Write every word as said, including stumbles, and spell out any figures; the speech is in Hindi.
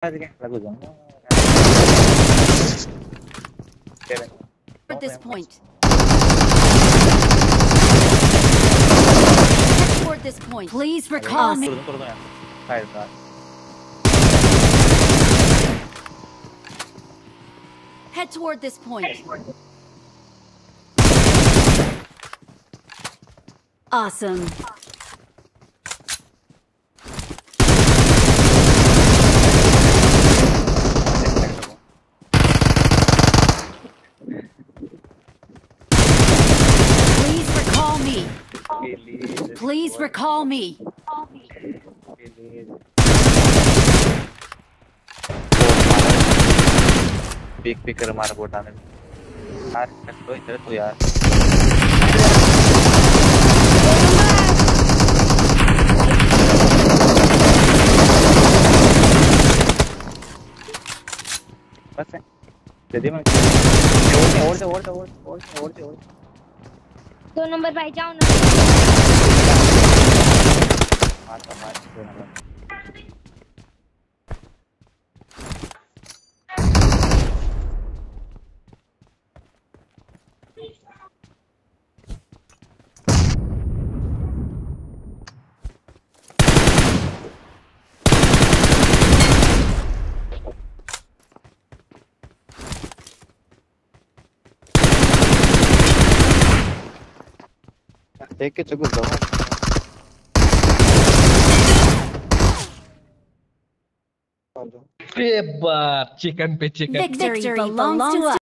lagu dong. At this point. Toward this point. Please recall me. Turun turun ya. Side side. Head toward this point. Awesome. Please recall me. Please recall me. Big picker मार बोटा ने यार तो इधर तो यार बस है जल्दी में और से और से और से और से और से दो नंबर भाई जाओ ना मार मार दो नंबर देख के चुप जाओ ये बात चिकन पे chicken Victory belongs to us.